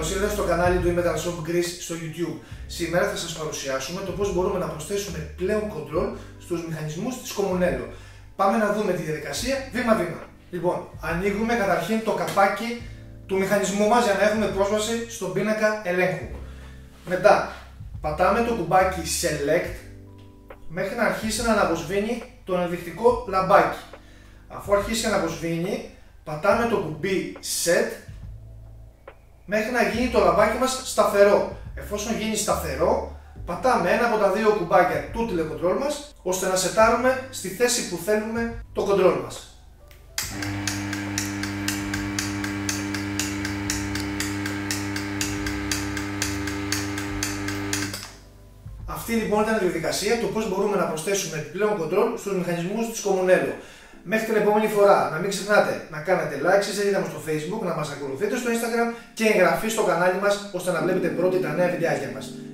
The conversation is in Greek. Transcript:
Καλώς ήρθατε στο κανάλι του Metal Shop Greece στο YouTube. Σήμερα θα σας παρουσιάσουμε το πώς μπορούμε να προσθέσουμε πλέον control στους μηχανισμούς της Comunello. Πάμε να δούμε τη διαδικασία βήμα-βήμα. Λοιπόν, ανοίγουμε καταρχήν το καπάκι του μηχανισμού μας για να έχουμε πρόσβαση στον πίνακα ελέγχου. Μετά, πατάμε το κουμπάκι Select μέχρι να αρχίσει να αναβοσβήνει το ενδεικτικό λαμπάκι. Αφού αρχίσει να αναβοσβήνει, πατάμε το κουμπί Set μέχρι να γίνει το λαμπάκι μας σταθερό. Εφόσον γίνει σταθερό, πατάμε ένα από τα δύο κουμπάκια του τηλεκοντρόλ μας, ώστε να σετάρουμε στη θέση που θέλουμε το κοντρόλ μας. Αυτή λοιπόν ήταν η διαδικασία το πώς μπορούμε να προσθέσουμε επιπλέον control στους μηχανισμούς της Comunello. Μέχρι την επόμενη φορά, να μην ξεχνάτε να κάνετε like, συζητήστε μας στο Facebook, να μας ακολουθείτε στο Instagram και εγγραφή στο κανάλι μας ώστε να βλέπετε πρώτοι τα νέα βιντεάκια μας.